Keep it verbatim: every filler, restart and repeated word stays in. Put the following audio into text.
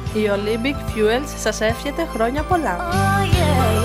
Η Olympic Fuels σας εύχεται χρόνια πολλά. Oh yeah.